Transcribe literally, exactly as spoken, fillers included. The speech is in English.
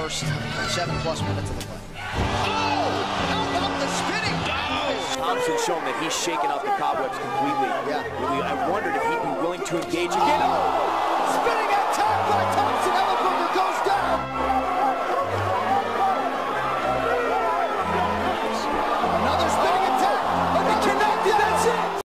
first seven-plus minutes of the play. Oh! How about the spinning dive? Thompson's shown that he's shaken off the cobwebs completely. Yeah. Really, I wondered if he'd be willing to engage again. Oh! Spinning